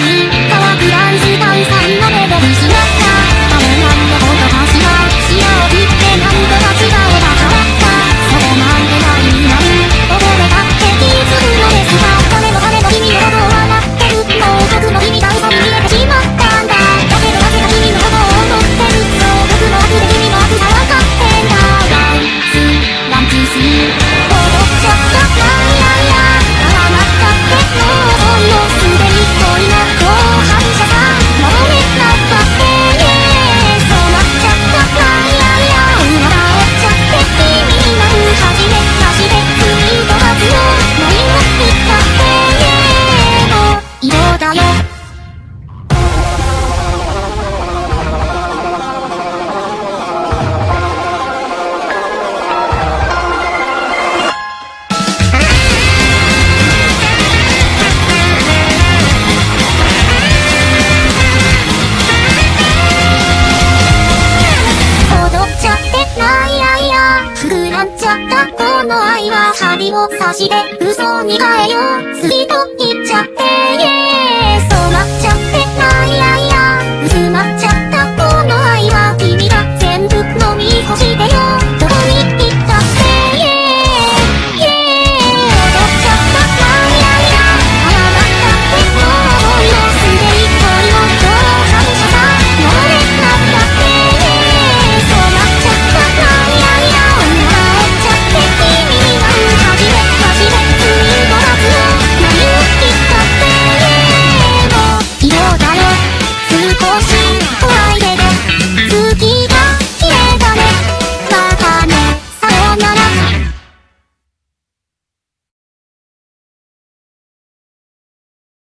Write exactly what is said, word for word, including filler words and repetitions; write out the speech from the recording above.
に乾くダンス炭酸のメロディしまったあれなんのことかしらしようってなんとか違えば変わったそこなんてないなん溺れたって気づくのですが誰のための君のことを笑ってるもう僕の日々ダンサに見えてしまったんだだけどだけど君のことを思ってるそう僕の悪で君の悪さわかってんだランスランチス踊っちゃったいやいや絡まっちゃってもうほんのすでに恋の後反射さもうねなったってイエーそうなっちゃったいやいや生まれちゃって君になる初めなしでスイートが強いのにもいったってイエーもう異常だよ膨らんちゃったこの愛は針を刺して嘘に変えようスイート